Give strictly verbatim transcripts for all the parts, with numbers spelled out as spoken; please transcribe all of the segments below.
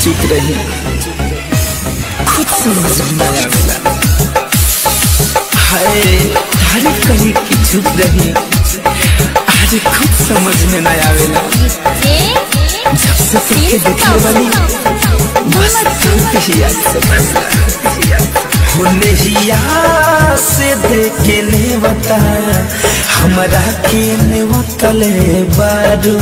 चुप रही, खुद समझ में आवेला। हाय तारीफ कहीं की चुप रही, आज खुद समझ में न आवेला। जब से तुझे देखने वाली बस तुझे ही याद होने ही याद से देखे ने बता हमारा के ने वतले बारू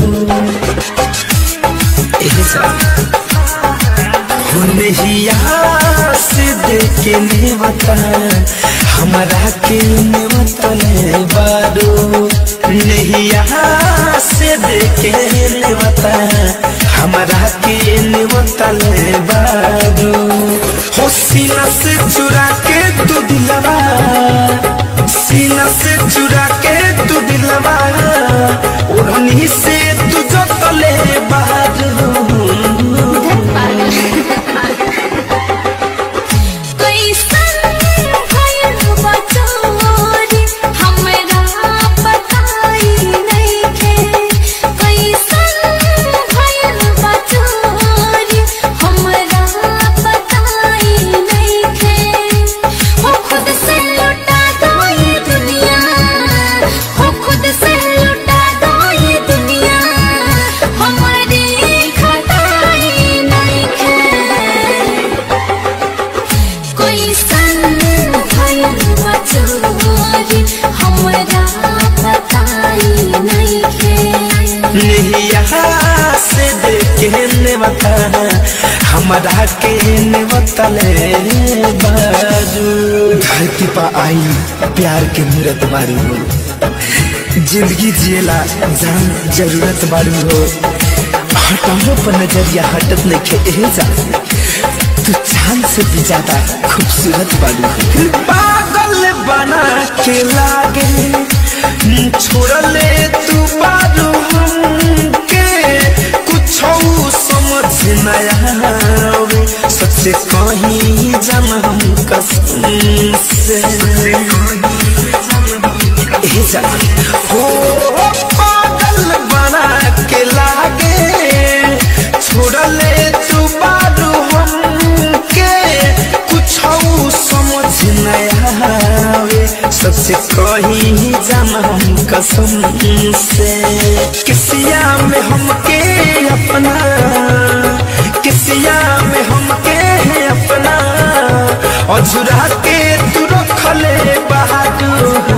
होने ही याद से देखे ने बता हमारा के ने वतले बारू नहीं यहाँ से देखे ने बता हमारा के ने वतले बारू हो सीना से चुरा के तू दिलवा, सीना से चुरा के तू दिलवा उड़नी से तू जो तले बारू हमारा के ने वतले बारू धरती पर आई प्यार के मूरत बारू हो, जिंदगी जिएला जान जरूरत बारू हो। हटारो पर नजरिया हटत नहीं खे जा, तू चांद से भी ज्यादा खूबसूरत बारू हो। पागल बना के लागे छोड़ ले तू बारू हमके कुछ समझ नया सच्चे कहीं जम हम कसम से हो पागल बना के लागे छोड़ ले तू बारू हमके कुछ समझ नया सच्चे कहीं जम हम कसम से किसिया में हमके अपना, किसिया में हमके है अपना अझुरा के तू रखले बहादुर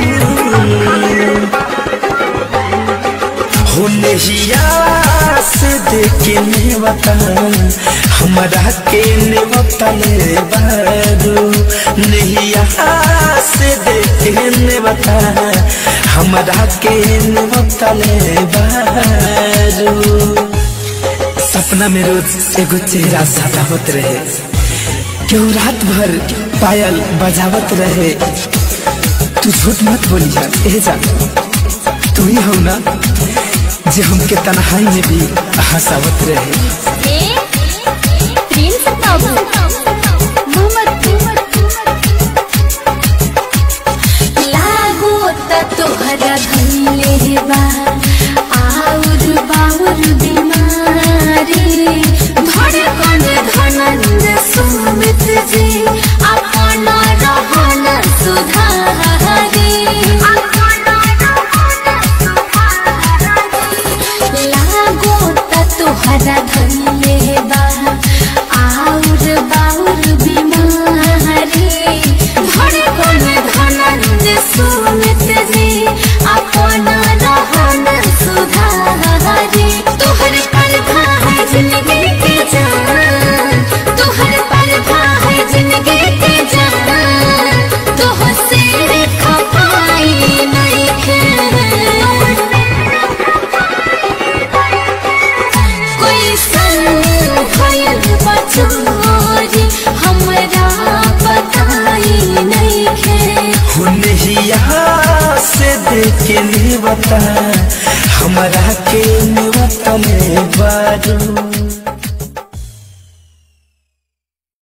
होने हिया से देखे ने बता हमारा के ने वतले बारू नहीं यहाँ से देखे ने बता हमारा के ने वतले बारू। सपना में रोज एगो चेहरा सादा होत रहे, क्यों रात भर पायल बजावत रहे। तू झूठ मत बोलिया ए जा, तू ही हो ना जो हमके तन्हाई में भी हंसावत रहे। लागो त तोहरा धइले बा आउर बाउर बीमारी धड़कन धनंद सुमित जी अपन रहन सुधारी लागो त तोहरा धइले बा आउर बाउर बीमारी धड़कन धनंद सुमित जी अपन रहन सुधारी तोहर परधा है जिंदगी के जान, तोहर परधा है जिंदगी के जान तोह से खपाई नहीं खे कोई संग भयल बचोरी हमरा बताई नहीं खे होने ही यहाँ से देखे ने बता हमारा के ने वतले बारू।